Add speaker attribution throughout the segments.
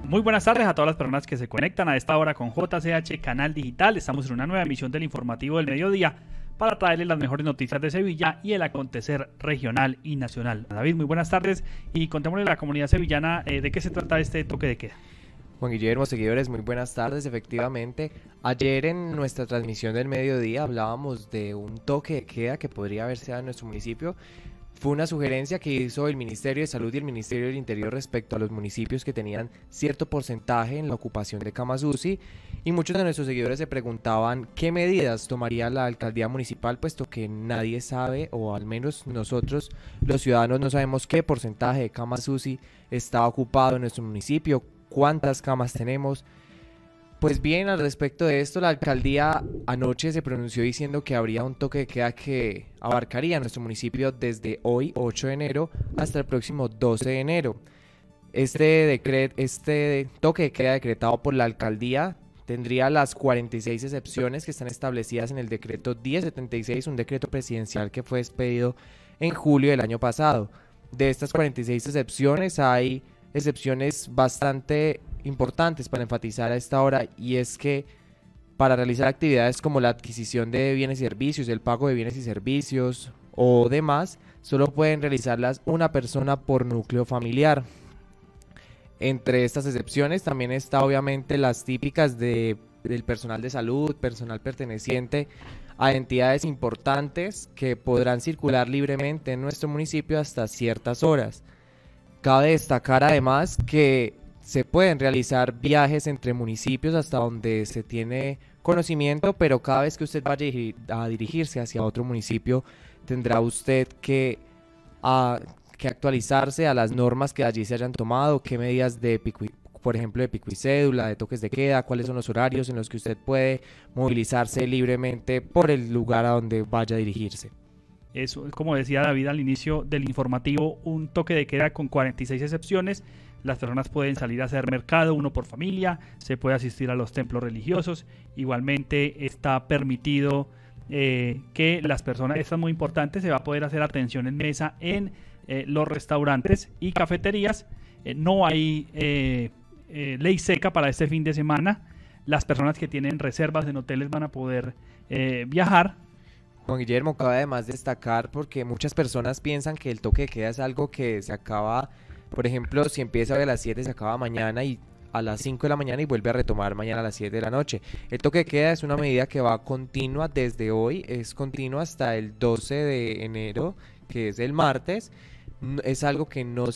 Speaker 1: Muy buenas tardes a todas las personas que se conectan a esta hora con JCH Canal Digital. Estamos en una nueva emisión del informativo del mediodía para traerles las mejores noticias de Sevilla y el acontecer regional y nacional. David, muy buenas tardes y contémosle a la comunidad sevillana de qué se trata este toque de queda.
Speaker 2: Juan Guillermo, seguidores, muy buenas tardes. Efectivamente, ayer en nuestra transmisión del mediodía hablábamos de un toque de queda que podría haberse dado en nuestro municipio. Fue una sugerencia que hizo el Ministerio de Salud y el Ministerio del Interior respecto a los municipios que tenían cierto porcentaje en la ocupación de camas UCI, y muchos de nuestros seguidores se preguntaban qué medidas tomaría la alcaldía municipal, puesto que nadie sabe, o al menos nosotros los ciudadanos no sabemos qué porcentaje de camas UCI está ocupado en nuestro municipio, cuántas camas tenemos. Pues bien, al respecto de esto, la alcaldía anoche se pronunció diciendo que habría un toque de queda que abarcaría nuestro municipio desde hoy, 8 de enero, hasta el próximo 12 de enero. Este toque de queda decretado por la alcaldía tendría las 46 excepciones que están establecidas en el decreto 1076, un decreto presidencial que fue expedido en julio del año pasado. De estas 46 excepciones, hay excepciones bastante importantes para enfatizar a esta hora, y es que para realizar actividades como la adquisición de bienes y servicios, el pago de bienes y servicios o demás, solo pueden realizarlas una persona por núcleo familiar. Entre estas excepciones también está obviamente las típicas del personal de salud, personal perteneciente a entidades importantes que podrán circular libremente en nuestro municipio hasta ciertas horas. Cabe destacar además que se pueden realizar viajes entre municipios hasta donde se tiene conocimiento, pero cada vez que usted vaya a dirigirse hacia otro municipio, tendrá usted que actualizarse a las normas que allí se hayan tomado, qué medidas por ejemplo de pico y cédula, de toques de queda, cuáles son los horarios en los que usted puede movilizarse libremente por el lugar a donde vaya a dirigirse.
Speaker 1: Eso, como decía David al inicio del informativo, un toque de queda con 46 excepciones. Las personas pueden salir a hacer mercado, uno por familia, se puede asistir a los templos religiosos. Igualmente está permitido que las personas, esto es muy importante, se va a poder hacer atención en mesa en los restaurantes y cafeterías. No hay ley seca para este fin de semana. Las personas que tienen reservas en hoteles van a poder viajar.
Speaker 2: Juan Guillermo, cabe además destacar, porque muchas personas piensan que el toque de queda es algo que se acaba, por ejemplo, si empieza hoy a las 7 se acaba mañana y a las 5 de la mañana y vuelve a retomar mañana a las 7 de la noche. El toque de queda es una medida que va continua desde hoy, es continua hasta el 12 de enero, que es el martes. Es algo que no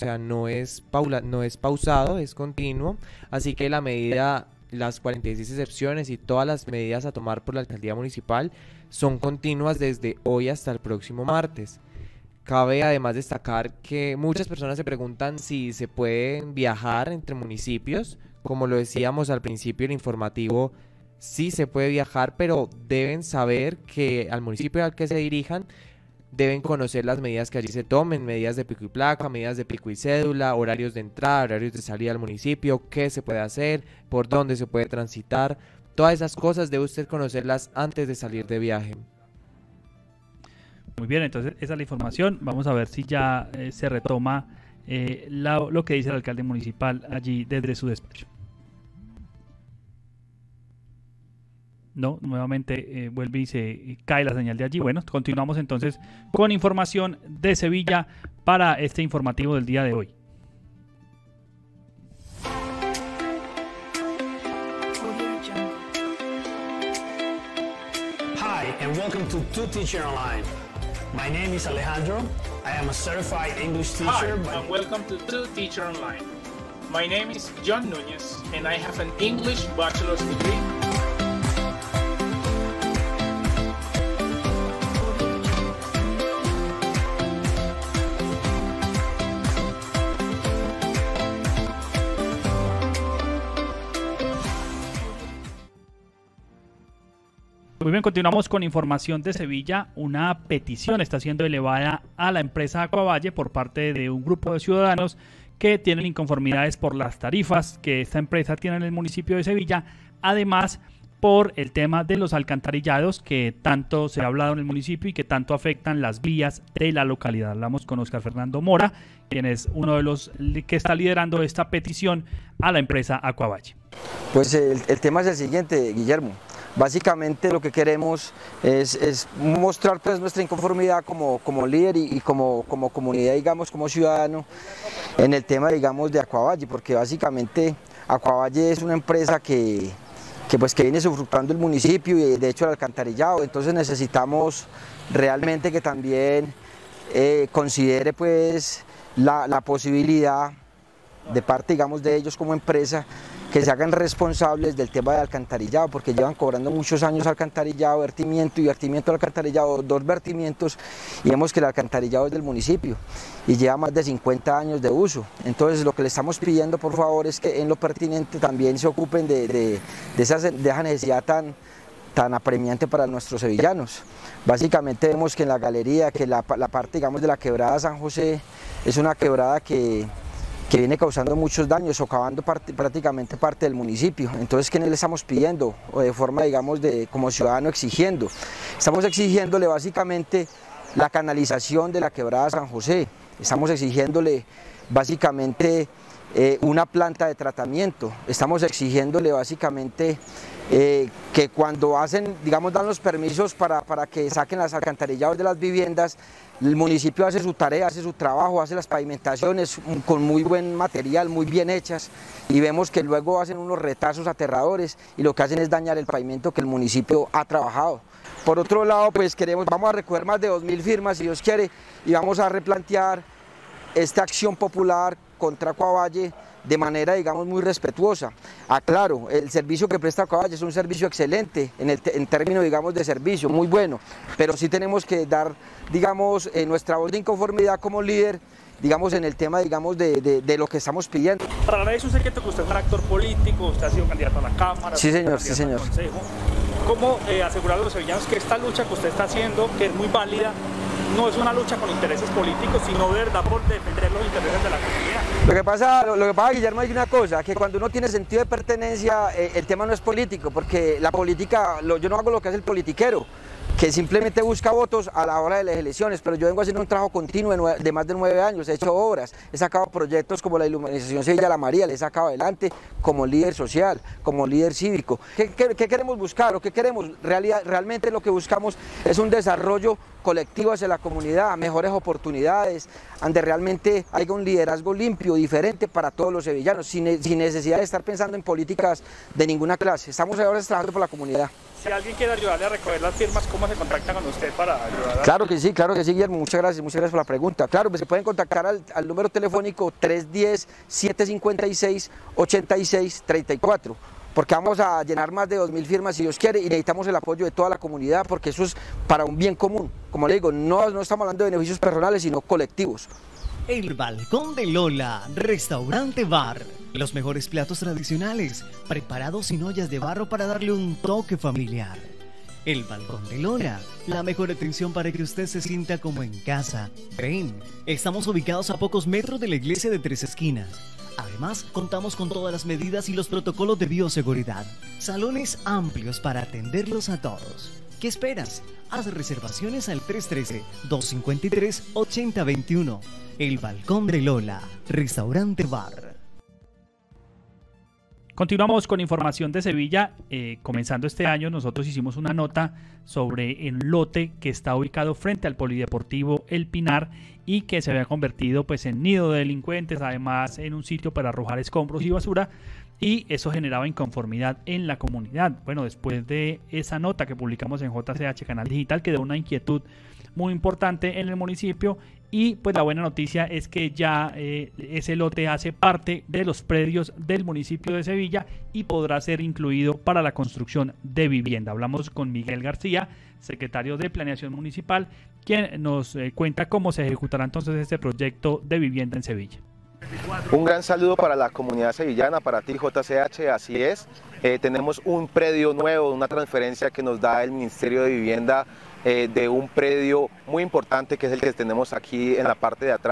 Speaker 2: es pausado, es continuo, así que la medida, las 46 excepciones y todas las medidas a tomar por la alcaldía municipal son continuas desde hoy hasta el próximo martes. Cabe además destacar que muchas personas se preguntan si se pueden viajar entre municipios. Como lo decíamos al principio del informativo, sí se puede viajar, pero deben saber que al municipio al que se dirijan deben conocer las medidas que allí se tomen, medidas de pico y placa, medidas de pico y cédula, horarios de entrada, horarios de salida al municipio, qué se puede hacer, por dónde se puede transitar. Todas esas cosas debe usted conocerlas antes de salir de viaje.
Speaker 1: Muy bien, entonces esa es la información. Vamos a ver si ya se retoma lo que dice el alcalde municipal allí desde su despacho. No, nuevamente vuelve y se cae la señal de allí. Bueno, continuamos entonces con información de Sevilla para este informativo del día de hoy.
Speaker 3: Hi, and welcome to Two Teacher Online. My name is Alejandro. I am a certified English teacher.
Speaker 4: Hi, and welcome to Two Teacher Online. My name is John Núñez, and I have an English bachelor's degree.
Speaker 1: Muy bien, continuamos con información de Sevilla. Una petición está siendo elevada a la empresa Aquavalle por parte de un grupo de ciudadanos que tienen inconformidades por las tarifas que esta empresa tiene en el municipio de Sevilla. Además, por el tema de los alcantarillados que tanto se ha hablado en el municipio y que tanto afectan las vías de la localidad. Hablamos con Oscar Fernando Mora, quien es uno de los que está liderando esta petición a la empresa Aquavalle.
Speaker 5: Pues el tema es el siguiente, Guillermo. Básicamente lo que queremos es mostrar pues nuestra inconformidad como líder y como comunidad, digamos, como ciudadano, en el tema, digamos, de Aquavalle, porque básicamente Aquavalle es una empresa que viene sufructuando el municipio y de hecho el alcantarillado. Entonces necesitamos realmente que también considere pues la posibilidad de parte, digamos, de ellos como empresa, que se hagan responsables del tema de alcantarillado, porque llevan cobrando muchos años alcantarillado, vertimiento de alcantarillado, 2 vertimientos, y vemos que el alcantarillado es del municipio y lleva más de 50 años de uso. Entonces lo que le estamos pidiendo, por favor, es que en lo pertinente también se ocupen de esa necesidad tan apremiante para nuestros sevillanos. Básicamente vemos que en la galería, que la parte, digamos, de la quebrada San José es una quebrada que viene causando muchos daños, socavando prácticamente parte del municipio. Entonces, ¿qué le estamos pidiendo? O de forma, digamos, como ciudadano exigiendo. Estamos exigiéndole básicamente la canalización de la quebrada San José. Estamos exigiéndole básicamente una planta de tratamiento. Estamos exigiéndole básicamente que cuando dan los permisos para que saquen los alcantarillados de las viviendas, el municipio hace su tarea, hace su trabajo, hace las pavimentaciones con muy buen material, muy bien hechas, y vemos que luego hacen unos retazos aterradores y lo que hacen es dañar el pavimento que el municipio ha trabajado. Por otro lado, pues vamos a recoger más de 2000 firmas, si Dios quiere, y vamos a replantear esta acción popular contra Aquavalle de manera, digamos, muy respetuosa. Aclaro, el servicio que presta Aquavalle es un servicio excelente en términos, digamos, de servicio, muy bueno, pero sí tenemos que dar, digamos, nuestra voz de inconformidad como líder, digamos, en el tema, digamos, de lo que estamos pidiendo.
Speaker 4: Para nadie es un secreto que usted es un actor político, usted ha sido candidato a la Cámara,
Speaker 5: sí señor, sí señor.
Speaker 4: ¿Cómo asegurar a los sevillanos que esta lucha que usted está haciendo, que es muy válida, no es una lucha con intereses políticos, sino de verdad por defender los intereses de la comunidad?
Speaker 5: Lo que pasa, Guillermo, hay una cosa, que cuando uno tiene sentido de pertenencia, el tema no es político, porque la política, yo no hago lo que hace el politiquero, que simplemente busca votos a la hora de las elecciones, pero yo vengo haciendo un trabajo continuo de más de 9 años, he hecho obras, he sacado proyectos como la iluminación Sevilla La María, le he sacado adelante como líder social, como líder cívico. ¿Qué queremos buscar o qué queremos? Realmente lo que buscamos es un desarrollo colectivo hacia la comunidad, mejores oportunidades, donde realmente haya un liderazgo limpio, diferente para todos los sevillanos, sin necesidad de estar pensando en políticas de ninguna clase. Estamos ahora trabajando por la comunidad.
Speaker 4: Si alguien quiere ayudarle a recoger las firmas, ¿cómo se contacta con usted para ayudar?
Speaker 5: Claro que sí, Guillermo, muchas gracias por la pregunta. Claro, pues se pueden contactar al número telefónico 310-756-8634, porque vamos a llenar más de 2000 firmas si Dios quiere y necesitamos el apoyo de toda la comunidad porque eso es para un bien común. Como le digo, no estamos hablando de beneficios personales, sino colectivos.
Speaker 6: El Balcón de Lola, restaurante bar. Los mejores platos tradicionales, preparados en ollas de barro para darle un toque familiar. El Balcón de Lola, la mejor atención para que usted se sienta como en casa. Ven, estamos ubicados a pocos metros de la iglesia de Tres Esquinas. Además, contamos con todas las medidas y los protocolos de bioseguridad. Salones amplios para atenderlos a todos. ¿Qué esperas? Haz reservaciones al 313-253-8021. El Balcón de Lola, restaurante bar.
Speaker 1: Continuamos con información de Sevilla. Comenzando este año, nosotros hicimos una nota sobre el lote que está ubicado frente al Polideportivo El Pinar y que se había convertido pues en nido de delincuentes, además en un sitio para arrojar escombros y basura, y eso generaba inconformidad en la comunidad. Bueno, después de esa nota que publicamos en JCH Canal Digital, quedó una inquietud muy importante en el municipio, y pues la buena noticia es que ya ese lote hace parte de los predios del municipio de Sevilla y podrá ser incluido para la construcción de vivienda. Hablamos con Miguel García, secretario de Planeación Municipal, quien nos cuenta cómo se ejecutará entonces este proyecto de vivienda en Sevilla.
Speaker 7: Un gran saludo para la comunidad sevillana, para ti JCH, así es. Tenemos un predio nuevo, una transferencia que nos da el Ministerio de Vivienda de un predio muy importante que es el que tenemos aquí en la parte de atrás.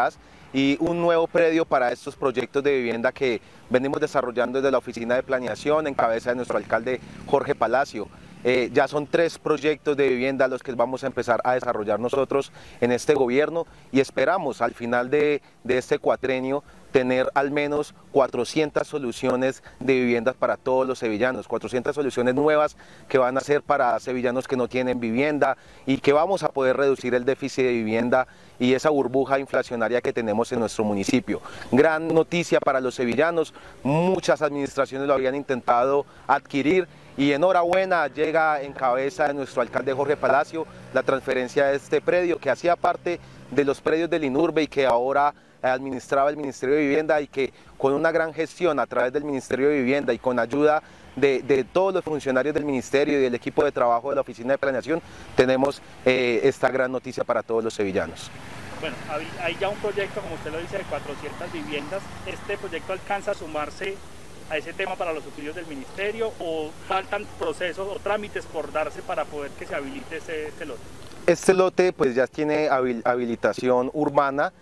Speaker 7: y un nuevo predio para estos proyectos de vivienda que venimos desarrollando desde la Oficina de Planeación en cabeza de nuestro alcalde Jorge Palacio. Ya son 3 proyectos de vivienda los que vamos a empezar a desarrollar nosotros en este gobierno y esperamos al final de este cuatrenio tener al menos 400 soluciones de viviendas para todos los sevillanos, 400 soluciones nuevas que van a ser para sevillanos que no tienen vivienda y que vamos a poder reducir el déficit de vivienda y esa burbuja inflacionaria que tenemos en nuestro municipio. Gran noticia para los sevillanos, muchas administraciones lo habían intentado adquirir y enhorabuena, llega en cabeza de nuestro alcalde Jorge Palacio la transferencia de este predio que hacía parte de los predios del INURBE y que ahora administraba el Ministerio de Vivienda y que con una gran gestión a través del Ministerio de Vivienda y con ayuda de todos los funcionarios del Ministerio y del equipo de trabajo de la Oficina de Planeación tenemos esta gran noticia para todos los sevillanos.
Speaker 4: Bueno, hay ya un proyecto, como usted lo dice, de 400 viviendas. ¿Este proyecto alcanza a sumarse a ese tema para los subsidios del Ministerio o faltan procesos o trámites por darse para poder que se habilite este lote?
Speaker 7: Este lote pues ya tiene habilitación urbana,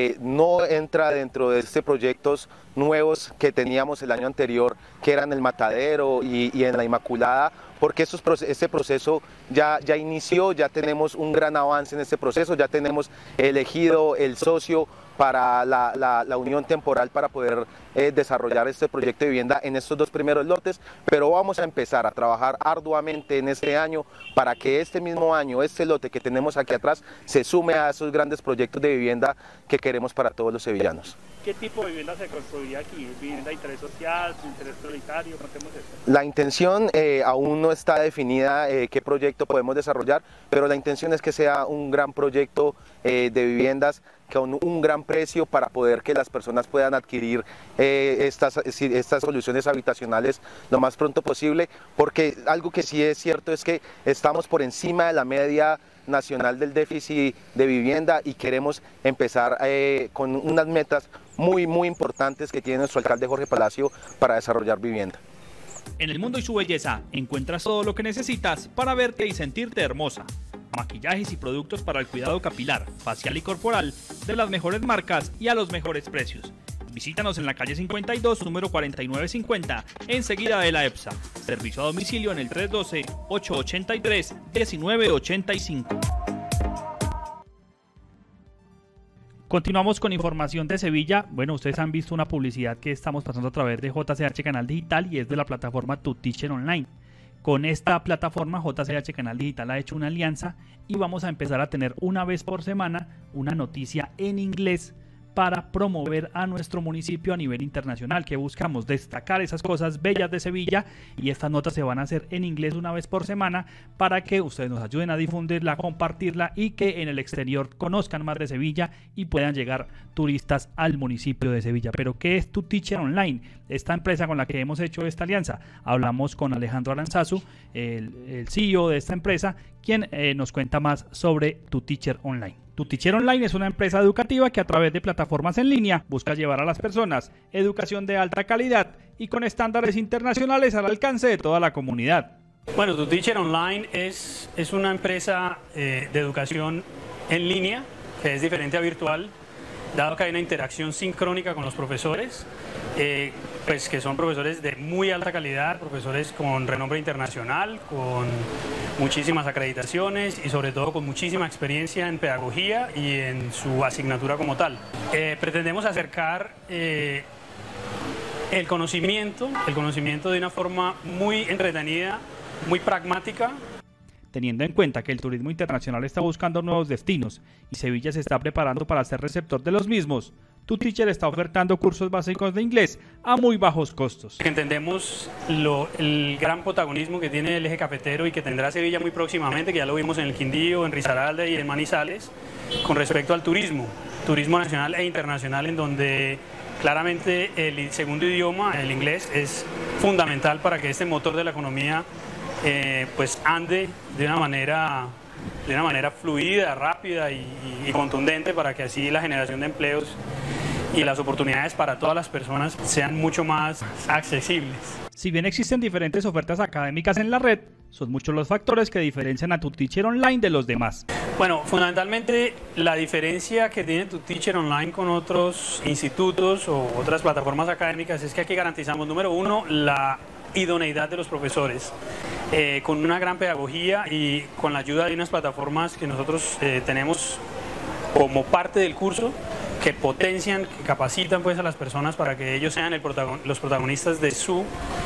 Speaker 7: no entra dentro de estos proyectos nuevos que teníamos el año anterior, que eran el Matadero y en la Inmaculada, porque este proceso ya inició, ya tenemos un gran avance en este proceso, ya tenemos elegido el socio para la unión temporal para poder desarrollar este proyecto de vivienda en estos 2 primeros lotes, pero vamos a empezar a trabajar arduamente en este año para que este mismo año, este lote que tenemos aquí atrás, se sume a esos grandes proyectos de vivienda que queremos para todos los sevillanos.
Speaker 4: ¿Qué tipo de vivienda se construiría aquí? ¿Vivienda de interés social, de interés prioritario? Contemos esto.
Speaker 7: La intención aún no está definida qué proyecto podemos desarrollar, pero la intención es que sea un gran proyecto de viviendas con un gran precio para poder que las personas puedan adquirir estas soluciones habitacionales lo más pronto posible, porque algo que sí es cierto es que estamos por encima de la media nacional del déficit de vivienda y queremos empezar con unas metas muy importantes que tiene nuestro alcalde Jorge Palacio para desarrollar vivienda.
Speaker 1: En el mundo y su belleza encuentras todo lo que necesitas para verte y sentirte hermosa. Maquillajes y productos para el cuidado capilar, facial y corporal de las mejores marcas y a los mejores precios. Visítanos en la calle 52, número 4950, enseguida de la EPSA. Servicio a domicilio en el 312-883-1985. Continuamos con información de Sevilla. Bueno, ustedes han visto una publicidad que estamos pasando a través de JCH Canal Digital y es de la plataforma Tu Teacher Online. Con esta plataforma JCH Canal Digital ha hecho una alianza y vamos a empezar a tener una vez por semana una noticia en inglés para promover a nuestro municipio a nivel internacional, que buscamos destacar esas cosas bellas de Sevilla y estas notas se van a hacer en inglés una vez por semana para que ustedes nos ayuden a difundirla, compartirla y que en el exterior conozcan más de Sevilla y puedan llegar turistas al municipio de Sevilla. Pero ¿qué es Tu Teacher Online? Esta empresa con la que hemos hecho esta alianza. Hablamos con Alejandro Aranzazu, el CEO de esta empresa, quien nos cuenta más sobre Tu Teacher Online. Tu Teacher Online es una empresa educativa que a través de plataformas en línea busca llevar a las personas educación de alta calidad y con estándares internacionales al alcance de toda la comunidad.
Speaker 3: Bueno, Tu Teacher Online es una empresa de educación en línea que es diferente a virtual, dado que hay una interacción sincrónica con los profesores, pues que son profesores de muy alta calidad, profesores con renombre internacional, con muchísimas acreditaciones y sobre todo con muchísima experiencia en pedagogía y en su asignatura como tal. Pretendemos acercar el conocimiento de una forma muy entretenida, muy pragmática.
Speaker 1: Teniendo en cuenta que el turismo internacional está buscando nuevos destinos y Sevilla se está preparando para ser receptor de los mismos, Tu Teacher está ofertando cursos básicos de inglés a muy bajos costos.
Speaker 3: Entendemos el gran protagonismo que tiene el eje cafetero y que tendrá Sevilla muy próximamente, que ya lo vimos en el Quindío, en Risaralda y en Manizales, con respecto al turismo nacional e internacional, en donde claramente el segundo idioma, el inglés, es fundamental para que este motor de la economía pues ande de una manera fluida, rápida y contundente, para que así la generación de empleos y las oportunidades para todas las personas sean mucho más accesibles.
Speaker 1: Si bien existen diferentes ofertas académicas en la red, son muchos los factores que diferencian a TuTeacher Online de los demás.
Speaker 3: Bueno, fundamentalmente la diferencia que tiene TuTeacher Online con otros institutos o otras plataformas académicas es que aquí garantizamos, número uno, la idoneidad de los profesores, con una gran pedagogía y con la ayuda de unas plataformas que nosotros tenemos como parte del curso, que potencian, que capacitan pues a las personas para que ellos sean los protagonistas de su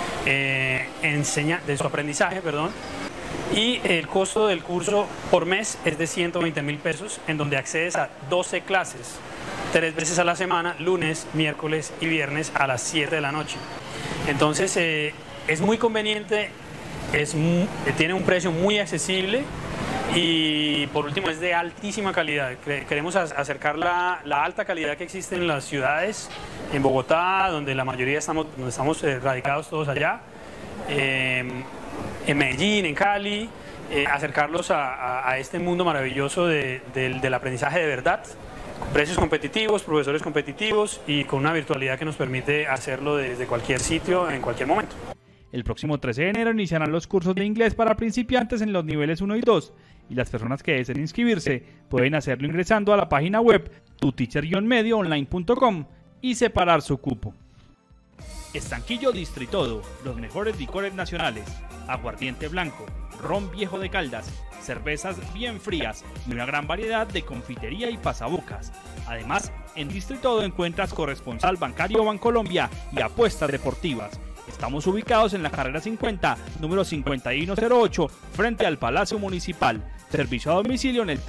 Speaker 3: aprendizaje, y el costo del curso por mes es de 120.000 pesos, en donde accedes a 12 clases, 3 veces a la semana, lunes, miércoles y viernes a las 7 de la noche. Entonces es muy conveniente, tiene un precio muy accesible y por último es de altísima calidad. Queremos acercar la alta calidad que existe en las ciudades, en Bogotá, donde la mayoría estamos radicados todos allá, en Medellín, en Cali, acercarlos a este mundo maravilloso del aprendizaje de verdad, con precios competitivos, profesores competitivos y con una virtualidad que nos permite hacerlo desde cualquier sitio, en cualquier momento.
Speaker 1: El próximo 13 de enero iniciarán los cursos de inglés para principiantes en los niveles 1 y 2, y las personas que deseen inscribirse pueden hacerlo ingresando a la página web tuteacher-medioonline.com y separar su cupo. Estanquillo Distritodo, los mejores licores nacionales, aguardiente blanco, ron viejo de Caldas, cervezas bien frías y una gran variedad de confitería y pasabocas. Además, en Distritodo encuentras corresponsal bancario Bancolombia y apuestas deportivas. Estamos ubicados en la carrera 50, número 5108, frente al Palacio Municipal. Servicio a domicilio en el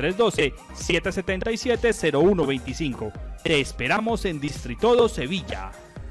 Speaker 1: 312-777-0125. Te esperamos en Distritodo, Sevilla.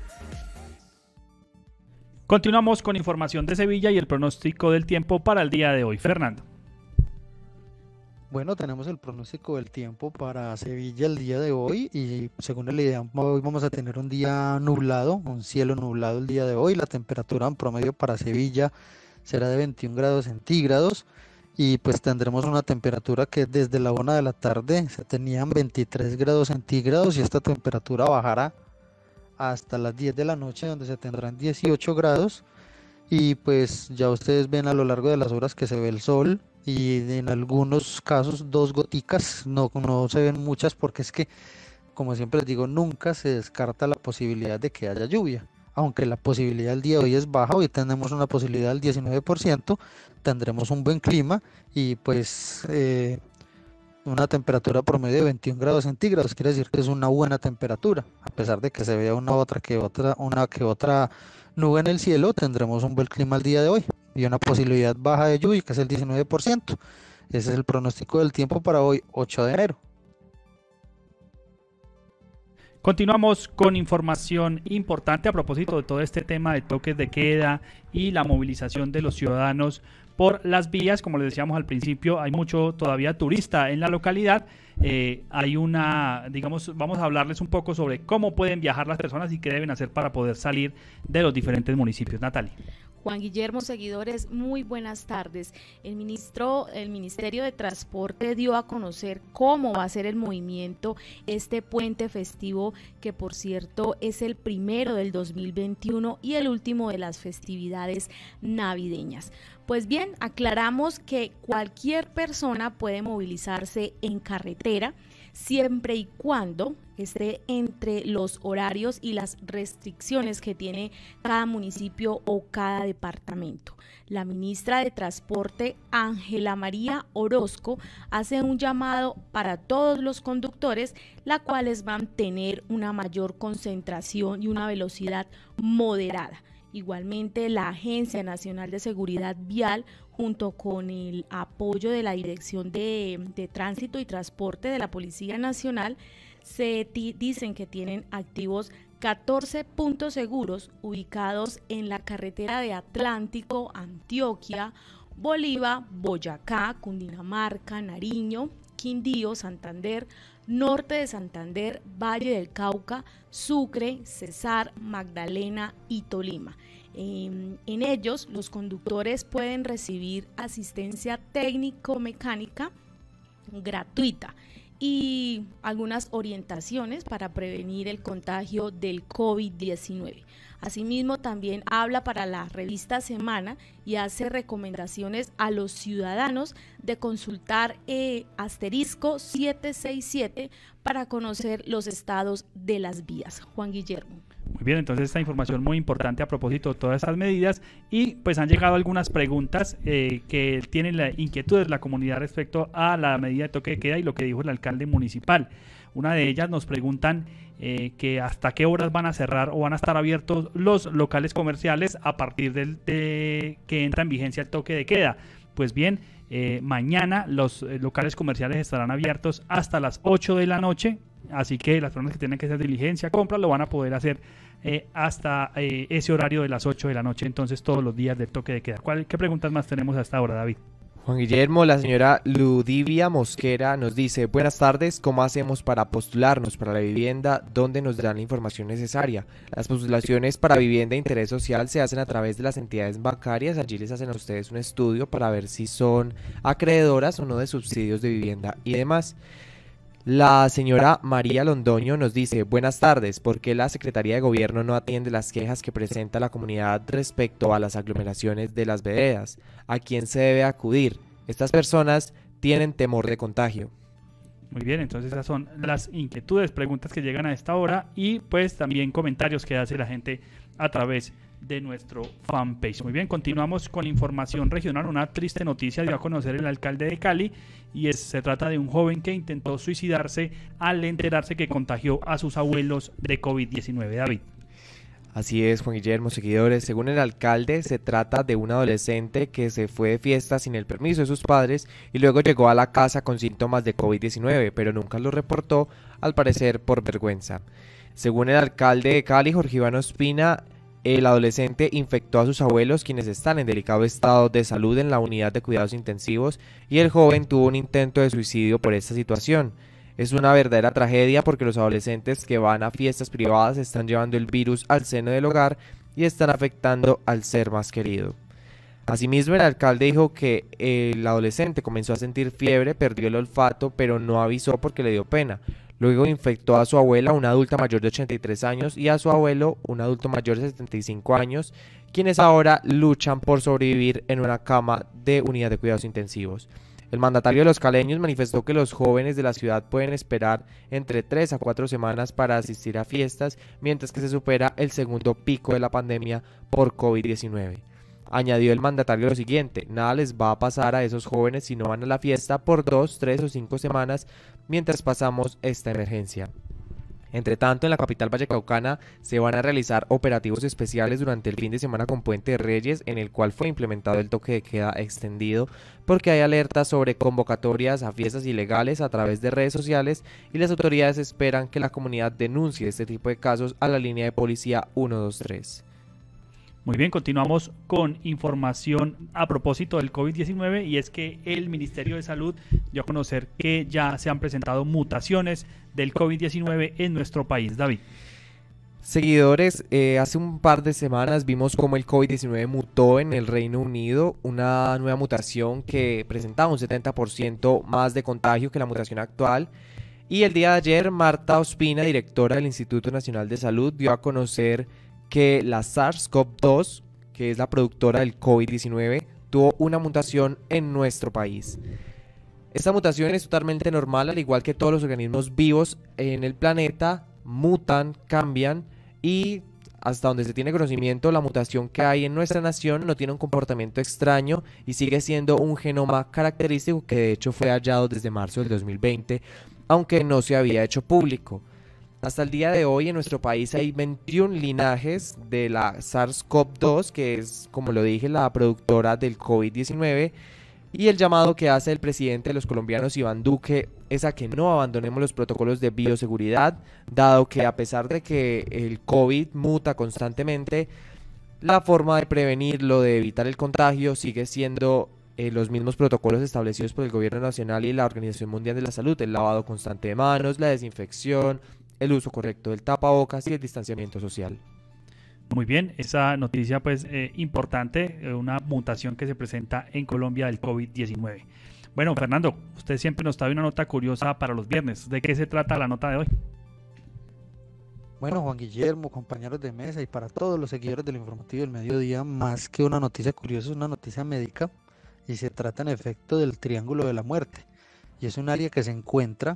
Speaker 1: Continuamos con información de Sevilla y el pronóstico del tiempo para el día de hoy. Fernando.
Speaker 8: Bueno, tenemos el pronóstico del tiempo para Sevilla el día de hoy y según el IDEAM hoy vamos a tener un día nublado, un cielo nublado el día de hoy. La temperatura en promedio para Sevilla será de 21 grados centígrados y pues tendremos una temperatura que desde la 1 de la tarde se tenían 23 grados centígrados y esta temperatura bajará hasta las 10 de la noche donde se tendrán 18 grados y pues ya ustedes ven a lo largo de las horas que se ve el sol y en algunos casos 2 goticas, no se ven muchas porque es que como siempre les digo nunca se descarta la posibilidad de que haya lluvia, aunque la posibilidad del día de hoy es baja, hoy tenemos una posibilidad del 19%, tendremos un buen clima y pues una temperatura promedio de 21 grados centígrados, quiere decir que es una buena temperatura, a pesar de que se vea una que otra nube en el cielo, tendremos un buen clima el día de hoy y una posibilidad baja de lluvia que es el 19%. Ese es el pronóstico del tiempo para hoy, 8 de enero.
Speaker 1: Continuamos con información importante a propósito de todo este tema de toques de queda y la movilización de los ciudadanos por las vías. Como les decíamos al principio, hay mucho todavía turista en la localidad. Vamos a hablarles un poco sobre cómo pueden viajar las personas y qué deben hacer para poder salir de los diferentes municipios. Natalie.
Speaker 9: Juan Guillermo, seguidores, muy buenas tardes. El Ministerio de Transporte dio a conocer cómo va a ser el movimiento este puente festivo, que por cierto es el primero del 2021 y el último de las festividades navideñas. Pues bien, aclaramos que cualquier persona puede movilizarse en carretera siempre y cuando esté entre los horarios y las restricciones que tiene cada municipio o cada departamento. La ministra de Transporte, Ángela María Orozco, hace un llamado para todos los conductores, la cual es mantener una mayor concentración y una velocidad moderada. Igualmente, la Agencia Nacional de Seguridad Vial, junto con el apoyo de la Dirección de Tránsito y Transporte de la Policía Nacional, dicen que tienen activos 14 puntos seguros ubicados en la carretera de Atlántico, Antioquia, Bolívar, Boyacá, Cundinamarca, Nariño, Quindío, Santander, Norte de Santander, Valle del Cauca, Sucre, Cesar, Magdalena y Tolima. En ellos, los conductores pueden recibir asistencia técnico-mecánica gratuita y algunas orientaciones para prevenir el contagio del COVID-19. Asimismo, también habla para la revista Semana y hace recomendaciones a los ciudadanos de consultar asterisco 767 para conocer los estados de las vías. Juan Guillermo.
Speaker 1: Muy bien, entonces esta información muy importante a propósito de todas estas medidas, y pues han llegado algunas preguntas que tienen la inquietud de la comunidad respecto a la medida de toque de queda y lo que dijo el alcalde municipal. Una de ellas nos preguntan que hasta qué horas van a cerrar o van a estar abiertos los locales comerciales a partir de que entra en vigencia el toque de queda. Pues bien, mañana los locales comerciales estarán abiertos hasta las 8 de la noche, así que las personas que tienen que hacer diligencia, compras, lo van a poder hacer hasta ese horario de las 8 de la noche, entonces todos los días del toque de queda. ¿Qué preguntas más tenemos hasta ahora, David?
Speaker 2: Juan Guillermo, la señora Ludivia Mosquera nos dice: buenas tardes, ¿cómo hacemos para postularnos para la vivienda? ¿Dónde nos dan la información necesaria? Las postulaciones para vivienda de interés social se hacen a través de las entidades bancarias. Allí les hacen a ustedes un estudio para ver si son acreedoras o no de subsidios de vivienda y demás. La señora María Londoño nos dice: buenas tardes, ¿por qué la Secretaría de Gobierno no atiende las quejas que presenta la comunidad respecto a las aglomeraciones de las veredas? ¿A quién se debe acudir? Estas personas tienen temor de contagio.
Speaker 1: Muy bien, entonces esas son las inquietudes, preguntas que llegan a esta hora y pues también comentarios que hace la gente a través de nuestro fanpage. Muy bien, continuamos con información regional. Una triste noticia dio a conocer el alcalde de Cali y se trata de un joven que intentó suicidarse al enterarse que contagió a sus abuelos de COVID-19. David.
Speaker 2: Así es, Juan Guillermo, seguidores. Según el alcalde, se trata de un adolescente que se fue de fiesta sin el permiso de sus padres y luego llegó a la casa con síntomas de COVID-19, pero nunca lo reportó, al parecer por vergüenza. Según el alcalde de Cali, Jorge Iván Ospina, el adolescente infectó a sus abuelos, quienes están en delicado estado de salud en la unidad de cuidados intensivos, y el joven tuvo un intento de suicidio por esta situación. Es una verdadera tragedia porque los adolescentes que van a fiestas privadas están llevando el virus al seno del hogar y están afectando al ser más querido. Asimismo, el alcalde dijo que el adolescente comenzó a sentir fiebre, perdió el olfato, pero no avisó porque le dio pena. Luego infectó a su abuela, una adulta mayor de 83 años, y a su abuelo, un adulto mayor de 75 años, quienes ahora luchan por sobrevivir en una cama de unidad de cuidados intensivos. El mandatario de los caleños manifestó que los jóvenes de la ciudad pueden esperar entre 3 a 4 semanas para asistir a fiestas, mientras que se supera el segundo pico de la pandemia por COVID-19. Añadió el mandatario lo siguiente: nada les va a pasar a esos jóvenes si no van a la fiesta por 2, 3 o 5 semanas mientras pasamos esta emergencia. Entre tanto, en la capital vallecaucana se van a realizar operativos especiales durante el fin de semana con Puente de Reyes, en el cual fue implementado el toque de queda extendido, porque hay alertas sobre convocatorias a fiestas ilegales a través de redes sociales y las autoridades esperan que la comunidad denuncie este tipo de casos a la línea de policía 123.
Speaker 1: Muy bien, continuamos con información a propósito del COVID-19 y es que el Ministerio de Salud dio a conocer que ya se han presentado mutaciones del COVID-19 en nuestro país. David.
Speaker 2: Seguidores, hace un par de semanas vimos cómo el COVID-19 mutó en el Reino Unido, una nueva mutación que presentaba un 70% más de contagio que la mutación actual. Y el día de ayer, Marta Ospina, directora del Instituto Nacional de Salud, dio a conocer que la SARS-CoV-2, que es la productora del COVID-19, tuvo una mutación en nuestro país. Esta mutación es totalmente normal, al igual que todos los organismos vivos en el planeta, mutan, cambian y hasta donde se tiene conocimiento, la mutación que hay en nuestra nación no tiene un comportamiento extraño y sigue siendo un genoma característico que de hecho fue hallado desde marzo del 2020, aunque no se había hecho público. Hasta el día de hoy en nuestro país hay 21 linajes de la SARS-CoV-2, que es, como lo dije, la productora del COVID-19, y el llamado que hace el presidente de los colombianos, Iván Duque, es a que no abandonemos los protocolos de bioseguridad, dado que a pesar de que el COVID muta constantemente, la forma de prevenirlo, de evitar el contagio, sigue siendo los mismos protocolos establecidos por el gobierno nacional y la Organización Mundial de la Salud: el lavado constante de manos, la desinfección, el uso correcto del tapabocas y el distanciamiento social.
Speaker 1: Muy bien, esa noticia pues importante, una mutación que se presenta en Colombia del COVID-19. Bueno, Fernando, usted siempre nos trae una nota curiosa para los viernes. ¿De qué se trata la nota de hoy?
Speaker 8: Bueno, Juan Guillermo, compañeros de mesa y para todos los seguidores del informativo del mediodía, más que una noticia curiosa, es una noticia médica y se trata en efecto del Triángulo de la Muerte. Y es un área que se encuentra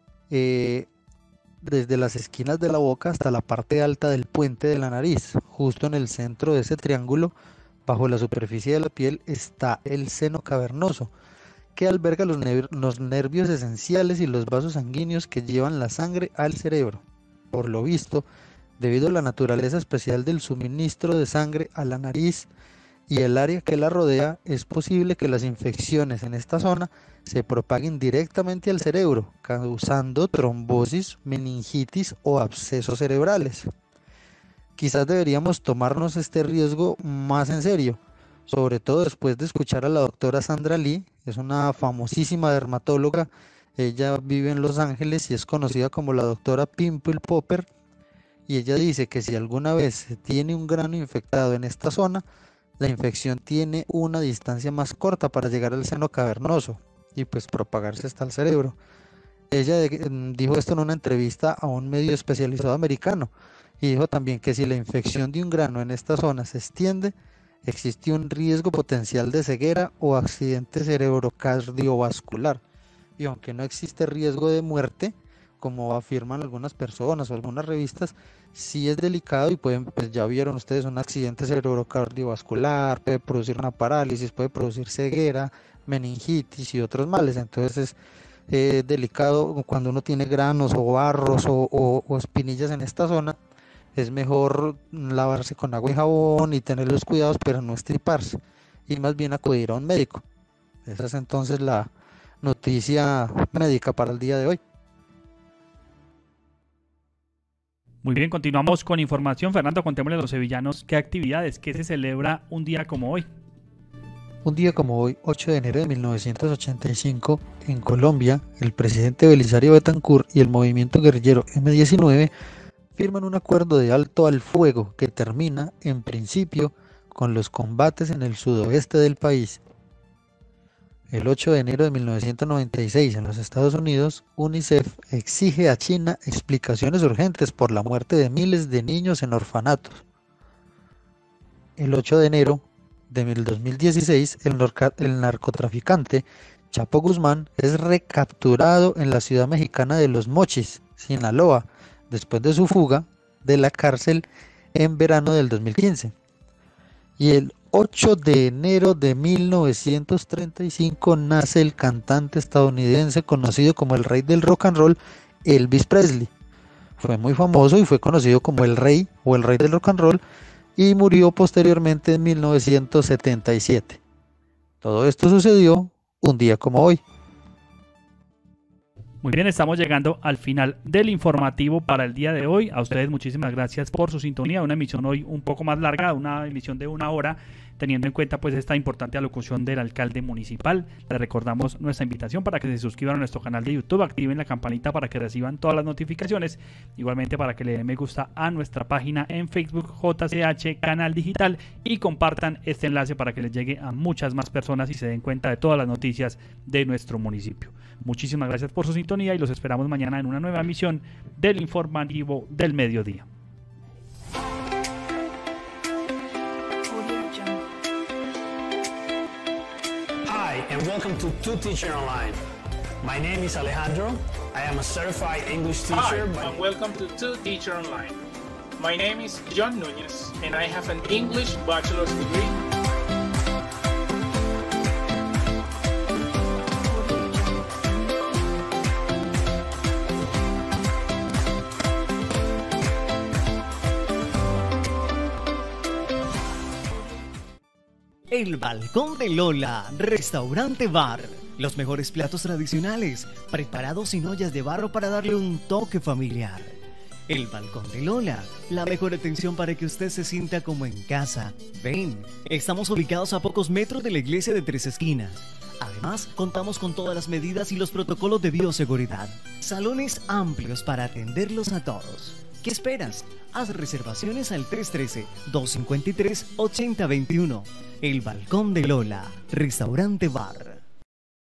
Speaker 8: desde las esquinas de la boca hasta la parte alta del puente de la nariz. Justo en el centro de ese triángulo, bajo la superficie de la piel, está el seno cavernoso, que alberga los nervios esenciales y los vasos sanguíneos que llevan la sangre al cerebro. Por lo visto, debido a la naturaleza especial del suministro de sangre a la nariz y el área que la rodea, es posible que las infecciones en esta zona se propaguen directamente al cerebro, causando trombosis, meningitis o abscesos cerebrales. Quizás deberíamos tomarnos este riesgo más en serio, sobre todo después de escuchar a la doctora Sandra Lee. Es una famosísima dermatóloga. Ella vive en Los Ángeles y es conocida como la doctora Pimple Popper, y ella dice que si alguna vez se tiene un grano infectado en esta zona, la infección tiene una distancia más corta para llegar al seno cavernoso y pues propagarse hasta el cerebro. Ella dijo esto en una entrevista a un medio especializado americano y dijo también que si la infección de un grano en esta zona se extiende, existe un riesgo potencial de ceguera o accidente cerebrocardiovascular. Y aunque no existe riesgo de muerte, como afirman algunas personas o algunas revistas, sí es delicado y pueden, pues ya vieron ustedes, un accidente cerebrocardiovascular, puede producir una parálisis, puede producir ceguera, meningitis y otros males. Entonces es delicado cuando uno tiene granos o barros o espinillas en esta zona. Es mejor lavarse con agua y jabón y tener los cuidados, pero no estriparse y más bien acudir a un médico. Esa es entonces la noticia médica para el día de hoy.
Speaker 1: Muy bien, continuamos con información. Fernando, contémosle a los sevillanos qué actividades, qué se celebra un día como hoy.
Speaker 8: Un día como hoy, 8 de enero de 1985, en Colombia, el presidente Belisario Betancur y el movimiento guerrillero M-19 firman un acuerdo de alto al fuego que termina, en principio, con los combates en el sudoeste del país. El 8 de enero de 1996, en los Estados Unidos, UNICEF exige a China explicaciones urgentes por la muerte de miles de niños en orfanatos. El 8 de enero del 2016, el narcotraficante Chapo Guzmán es recapturado en la ciudad mexicana de Los Mochis, Sinaloa, después de su fuga de la cárcel en verano del 2015. Y el 8 de enero de 1935 nace el cantante estadounidense conocido como el rey del rock and roll, Elvis Presley. Fue muy famoso y fue conocido como el rey o el rey del rock and roll y murió posteriormente en 1977. Todo esto sucedió un día como hoy.
Speaker 1: Muy bien, estamos llegando al final del informativo para el día de hoy. A ustedes muchísimas gracias por su sintonía. Una emisión hoy un poco más larga, una emisión de 1 hora, teniendo en cuenta pues esta importante alocución del alcalde municipal. Les recordamos nuestra invitación para que se suscriban a nuestro canal de YouTube, activen la campanita para que reciban todas las notificaciones, igualmente para que le den me gusta a nuestra página en Facebook JCH Canal Digital y compartan este enlace para que les llegue a muchas más personas y se den cuenta de todas las noticias de nuestro municipio. Muchísimas gracias por su sintonía y los esperamos mañana en una nueva emisión del informativo del mediodía.
Speaker 10: Hi, and welcome to Two Teacher Online. My name is Alejandro. I am a certified English teacher.
Speaker 4: Hi, and welcome to Two Teacher Online. My name is John Núñez, and I have an English bachelor's degree.
Speaker 6: El Balcón de Lola, restaurante bar. Los mejores platos tradicionales, preparados sin ollas de barro para darle un toque familiar. El Balcón de Lola, la mejor atención para que usted se sienta como en casa. Ven, estamos ubicados a pocos metros de la iglesia de Tres Esquinas. Además, contamos con todas las medidas y los protocolos de bioseguridad. Salones amplios para atenderlos a todos. ¿Qué esperas? Haz reservaciones al 313-253-8021. El Balcón de Lola, restaurante bar.